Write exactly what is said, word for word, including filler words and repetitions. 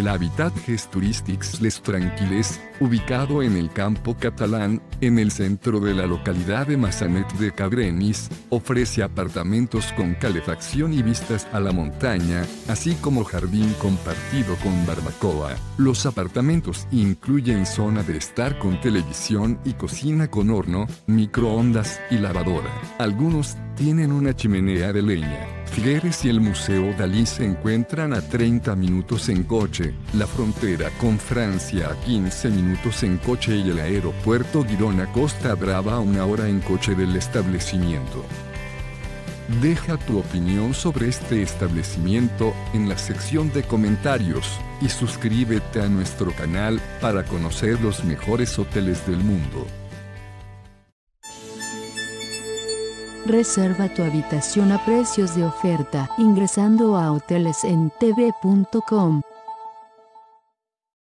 L'Habitatges Turístics Les Tranquils, ubicado en el campo catalán, en el centro de la localidad de Massanet de Cabrenys, ofrece apartamentos con calefacción y vistas a la montaña, así como jardín compartido con barbacoa. Los apartamentos incluyen zona de estar con televisión y cocina con horno, microondas y lavadora. Algunos tienen una chimenea de leña. Figueres y el Museo Dalí se encuentran a treinta minutos en coche, la frontera con Francia a quince minutos en coche y el aeropuerto Girona Costa Brava a una hora en coche del establecimiento. Deja tu opinión sobre este establecimiento en la sección de comentarios y suscríbete a nuestro canal para conocer los mejores hoteles del mundo. Reserva tu habitación a precios de oferta ingresando a hoteles en t v punto com.